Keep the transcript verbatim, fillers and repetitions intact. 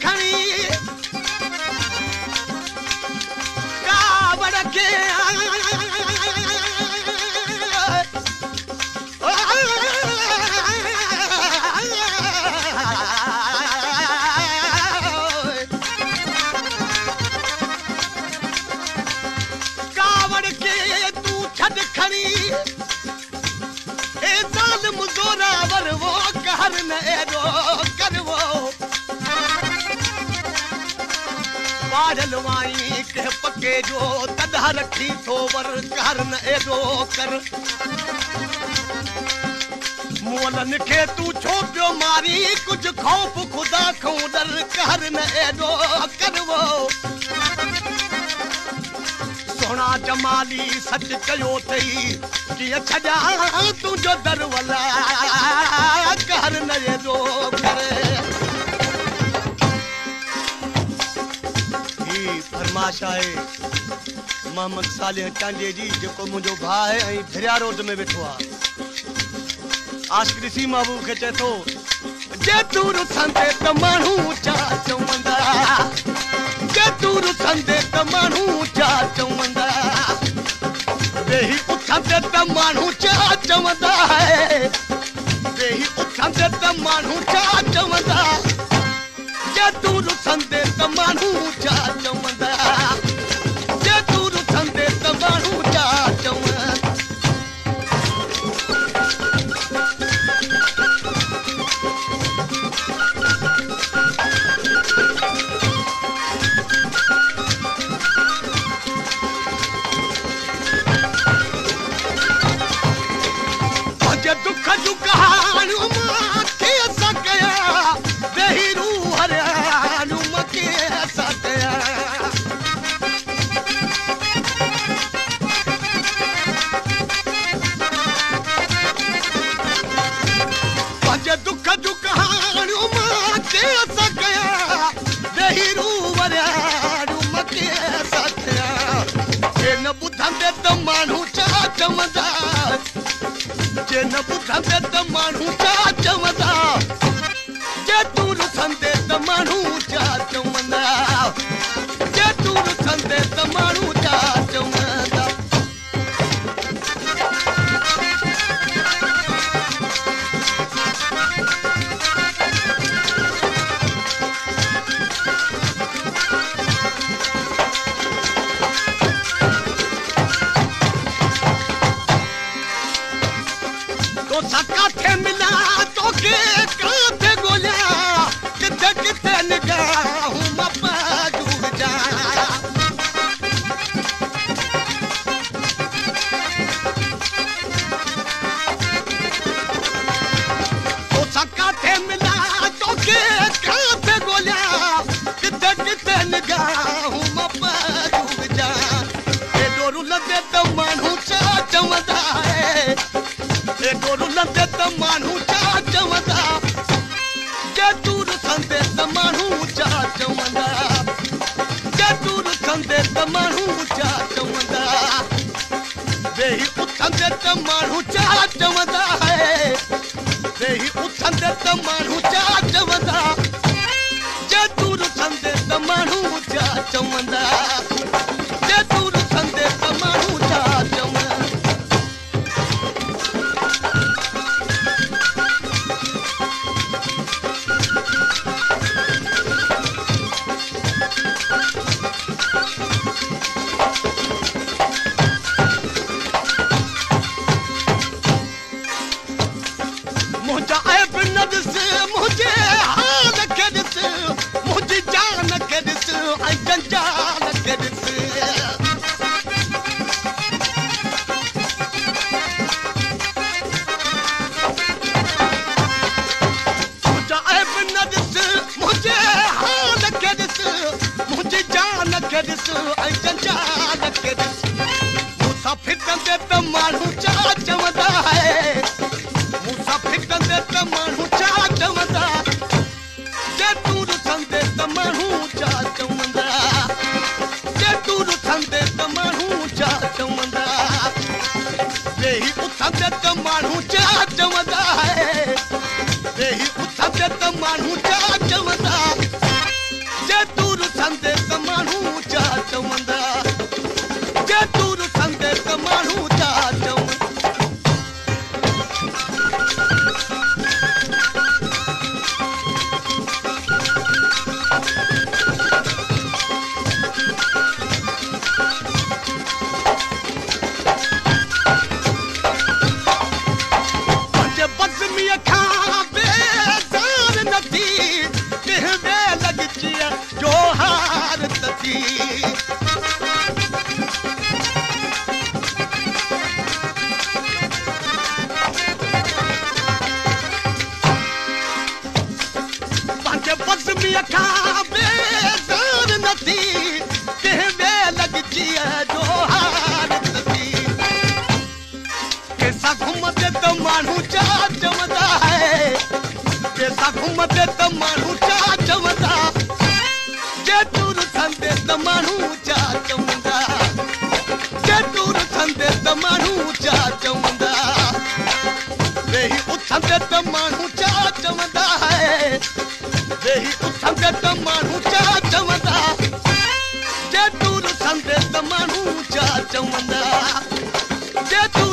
खणी कावड़ के कावड़ के तू छड़ खणी ए जालिम ज़ोरावर वो कहर न एॾो करवो पाड़ल वाई के पके जो तॾहिं रखी थो वर कहर न एॾो कर मुअलनि खे तूं छो पियो मारी कुझु खौफ़ ख़ुदा खां डर कहर न एॾो करवो सोना जमाली सच कयो अथई कीअं छॾा तुंहिंजो दरवला कहर न एॾो कर फरमाश आहे मोहम्मद सालिह टांडे जी जेको मुंहिंजो भाउ आहे ऐं भिरिया रोड में वेठो आहे आशिक़ ॾिसी महबूब खे चए थो जे तूं रुथंदे त माण्हू छा चवंदा जे तूं रुथंदे त माण्हू छा चवंदा वेही उथंदे त माण्हू छा चवंदा वेही उथंदे त माण्हू छा चवंदा जे तूं रुथंदे त माण्हू छा चवंदा जे तूं रुथंदे त माण्हू छा चवंदा जे दुख जूं कहाणियूं मां कीअं कया वेही रूह हरियाणियूं मां कीअं कया जे दुख जूं कहाणियूं मां कीअं कया वेही रूह हरियाणियूं मां कीअं कया जे न ॿुधंदे त माण्हू छा चवंदा जे न ॿुधंदे त माण्हू छा चवंदा जे तूं रुथंदे त माण्हू छा चवंदा जे तूं रुथंदे त माण्हू छा चवंदा काथे मिला तोखे काथे ॻोल्हियां किथे किथे निगाहूं मां पाजूं जा तोसां काथे मिला तोखे काथे ॻोल्हियां किथे किथे निगाहूं मां पाजूं जा एॾो रुलंदे त माण्हू छा चवंदा एॾो रुलंदे त माण्हू छा चवंदा जे तूं रुथंदे त माण्हू छा चवंदा जे तूं रुथंदे त माण्हू छा चवंदा वेही उथंदे त माण्हू छा चवंदा वेही उथंदे त माण्हू छा चवंदा जे तूं रुथंदे त माण्हू छा चवंदा जे तूं रुथंदे त माण्हू छा चवंदा मुझे ऐब न ॾिस मुझे हाल खे ॾिस मुंहिंजी जान खे ॾिस ऐं जंजाल खे ॾिस मुझे ऐब न ॾिस मुंहिंजे हाल खे ॾिस मुंहिंजी जान खे ॾिस ऐं जंजाल खे ॾिस मूंसां फिटंदे त माण्हू छा चवंदा मूंसां फिटंदे त माण्हू छा चवंदा जे तूं रुथंदे त माण्हू छा चवंदा जे तूं रुथंदे त माण्हू छा चवंदा वेही उथंदे त माण्हू छा चवंदा वेही उथंदे त माण्हू छा चवंदा जे बस में अखा बेज़ार न थी कंहिं ॿिए लॻजी जो हालत थी कंहिंसां घुमंदे त माण्हू छा चवंदा है कंहिंसां घुमंदे त माण्हू छा चवंदा जे तूं ॾिसंदे त माण्हू छा चवंदा जे तूं ॾिसंदे त माण्हू छा चवंदा वेही उथंदे त माण्हू छा चवंदा है वेही उथंदे त माण्हू छा चवंदा जे तूं ॾिसंदे त माण्हू छा चवंदा जे तूं